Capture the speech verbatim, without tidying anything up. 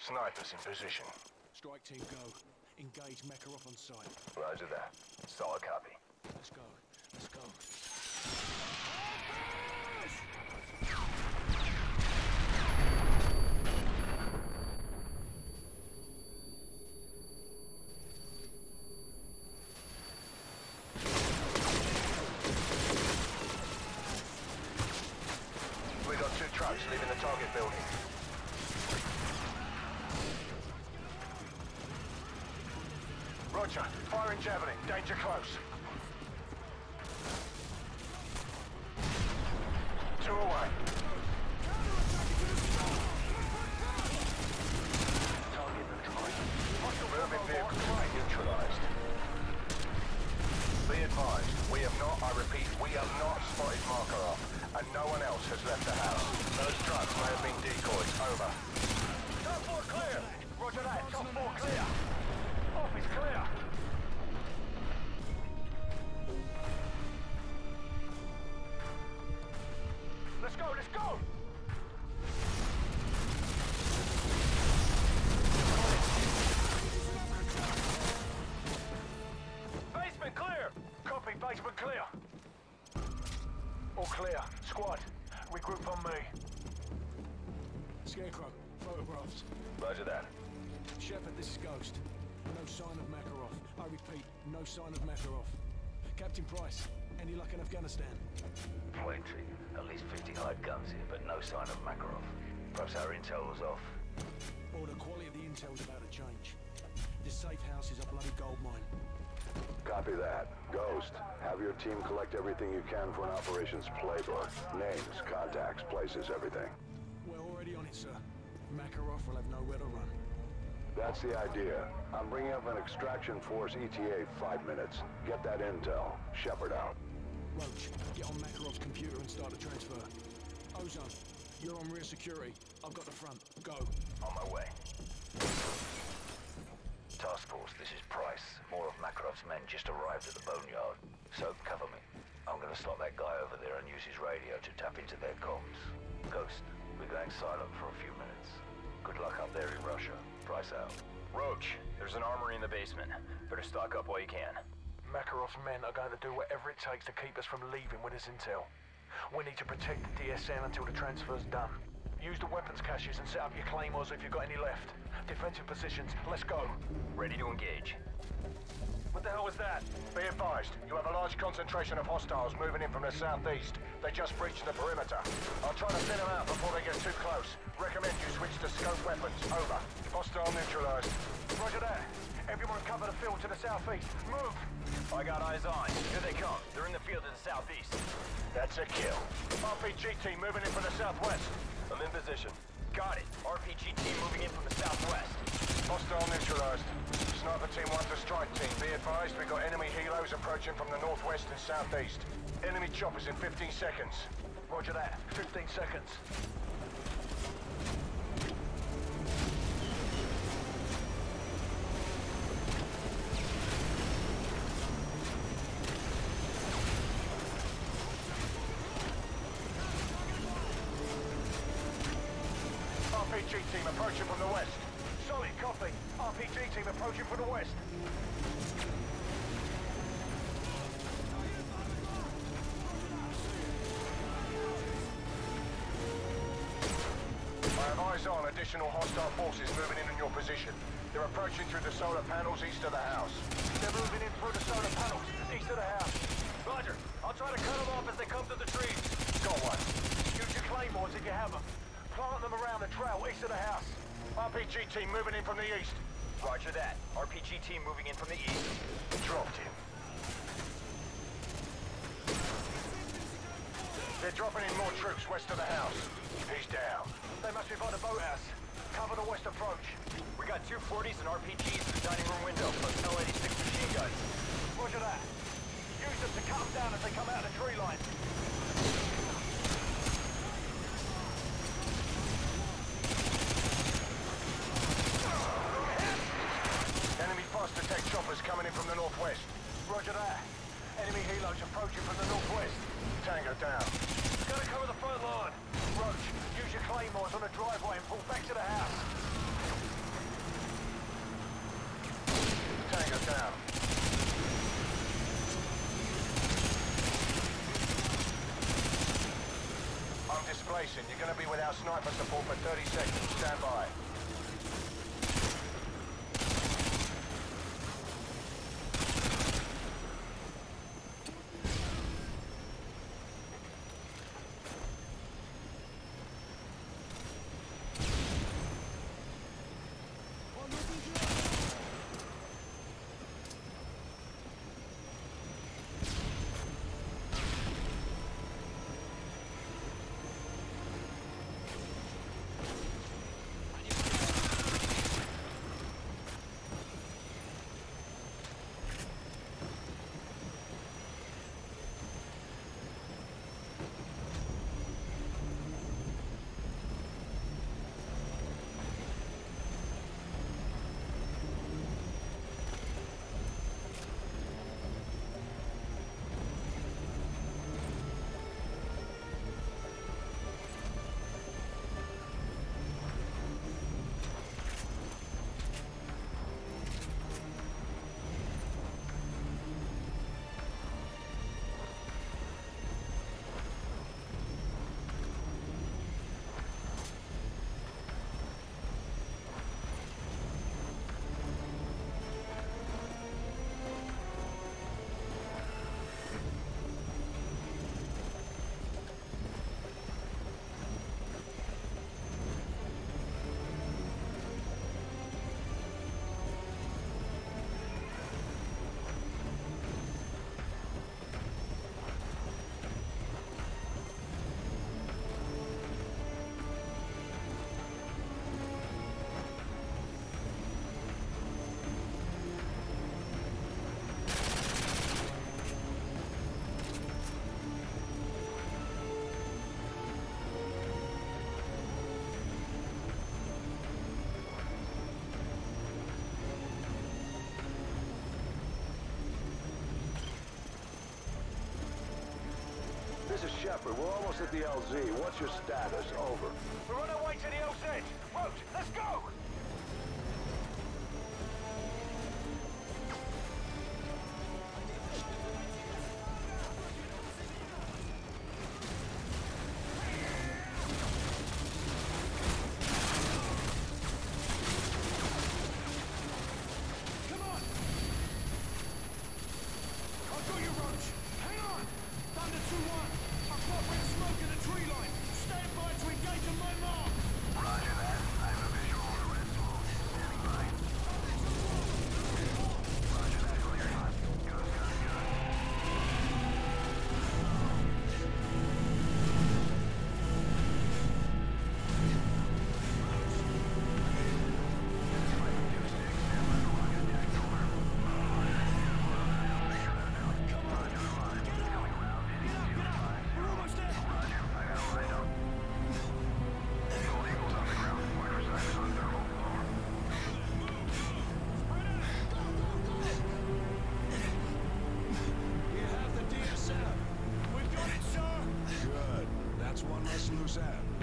Snipers in position. Strike team go. Engage Makarov on site. Roger that. Solid copy. Let's go. Let's go. We got two trucks leaving the target building. Roger. Firing javelin. Danger close. Two away. Target neutralized. Moving vehicle neutralized. Be advised, we have not, I repeat, we have not spotted Makarov, and no one else has left the house. Those trucks may have been decoys. Over. Top four clear. Roger that. Top four clear. Off is clear. Let's go, let's go! Basement clear! Copy, basement clear. All clear. Squad, regroup on me. Scarecrow, photographs. Roger that. Shepard, this is Ghost. No sign of Makarov. I repeat, no sign of Makarov. Captain Price, any luck in Afghanistan? Plenty. At least fifty hired guns here, but no sign of Makarov. Perhaps our intel was off. Or the quality of the intel's about to change. This safe house is a bloody gold mine. Copy that. Ghost, have your team collect everything you can for an operations playbook. Names, contacts, places, everything. We're already on it, sir. Makarov will have nowhere to run. That's the idea. I'm bringing up an extraction force E T A five minutes. Get that intel. Shepard out. Roach, get on Makarov's computer and start a transfer. Ozone, you're on rear security. I've got the front. Go. On my way. Task Force, this is Price. More of Makarov's men just arrived at the boneyard. So, cover me. I'm gonna slot that guy over there and use his radio to tap into their comms. Ghost, we're going silent for a few minutes. Good luck up there in Russia. Price out. Roach, there's an armory in the basement. Better stock up while you can. Makarov's men are going to do whatever it takes to keep us from leaving with this intel. We need to protect the D S M until the transfer's done. Use the weapons caches and set up your claymores if you've got any left. Defensive positions, let's go. Ready to engage. What the hell was that? Be advised, you have a large concentration of hostiles moving in from the southeast. They just breached the perimeter. I'll try to thin them out before they get too close. Recommend you switch to scope weapons. Over. Hostile neutralized. Roger that. Everyone cover the field to the southeast. Move! I got eyes on. Here they come. They're in the field to the southeast. That's a kill. R P G team moving in from the southwest. I'm in position. Got it. R P G team moving in from the southwest. Hostile neutralized. Sniper team one to strike team. Be advised, we got enemy helos approaching from the northwest and southeast. Enemy choppers in fifteen seconds. Roger that. fifteen seconds. R P G team approaching from the west. Solid copy. R P G team approaching from the west. I have eyes on additional hostile forces moving in on your position. They're approaching through the solar panels east of the house. They're moving in through the solar panels east of the house. Roger. I'll try to cut them off as they come through the trees. Got one. Use your claymores if you have them. Plant them around the trail east of the house. R P G team moving in from the east. Roger that. R P G team moving in from the east. Dropped him. They're dropping in more troops west of the house. He's down. They must be by the boathouse. Cover the west approach. We got two forties and R P Gs in the dining room window, plus L eighty-six machine guns. Roger that. Use them to cut them down as they come out of the tree line. Enemy fast attack choppers coming in from the northwest. Roger that. Enemy helos approaching from the northwest. Tango down. Gotta cover the front line. Roach, use your claymores on the driveway and pull back to the house. Tango down. I'm displacing. You're going to be without sniper support for thirty seconds. Stand by. This is Shepard. We're almost at the L Z. What's your status? Over. We're on our way to the L Z. Roach, let's go! Loose out.